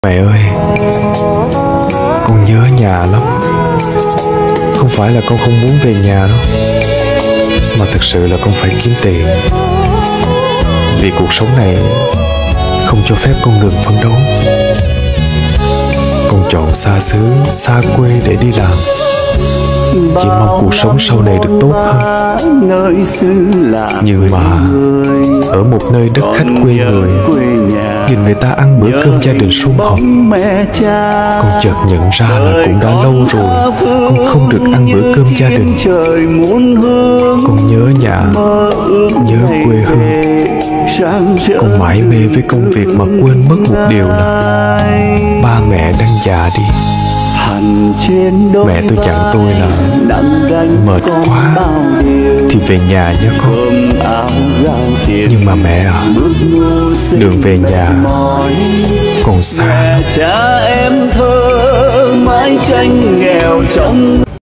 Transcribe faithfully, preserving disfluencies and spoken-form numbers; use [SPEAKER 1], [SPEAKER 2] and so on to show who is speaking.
[SPEAKER 1] Mẹ ơi, con nhớ nhà lắm. Không phải là con không muốn về nhà đâu, mà thực sự là con phải kiếm tiền. Vì cuộc sống này không cho phép con ngừng phấn đấu. Con chọn xa xứ, xa quê để đi làm, chỉ mong cuộc sống sau này được tốt hơn. Nhưng mà ở một nơi đất khách quê người, nhìn người ta ăn bữa cơm gia đình sum họp, con chợt nhận ra là cũng đã lâu rồi con không được ăn bữa cơm gia đình. Con nhớ nhà, nhớ quê hương. Con mải mê với công việc mà quên mất một điều là ba mẹ đang già đi. Mẹ tôi dặn tôi là mệt quá thì về nhà nhé con. Nhưng mà mẹ à, đường về nhà còn xa.
[SPEAKER 2] Cha em thơ mãi tranh nghèo trong